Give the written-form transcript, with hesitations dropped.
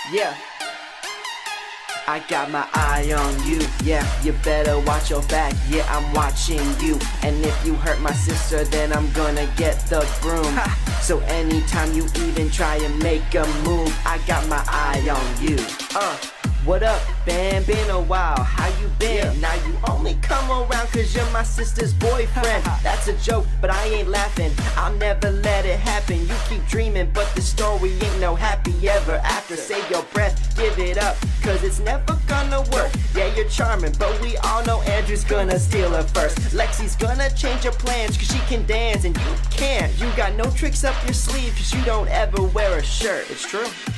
Yeah, I got my eye on you. Yeah, you better watch your back. Yeah, I'm watching you. And if you hurt my sister, then I'm gonna get the broom. So anytime you even try and make a move, I got my eye on you. What up, man? Been a while, how you been? Yeah. Now you only come around cause you're my sister's boyfriend. That's a joke, but I ain't laughing. I'll never let it happen. You keep dreaming, but the story ain't no happy ever after. Save your breath, give it up, cause it's never gonna work. Yeah, you're charming, but we all know Andrew's gonna steal her first. Lexi's gonna change her plans cause she can dance and you can't. You got no tricks up your sleeve cause you don't ever wear a shirt. It's true.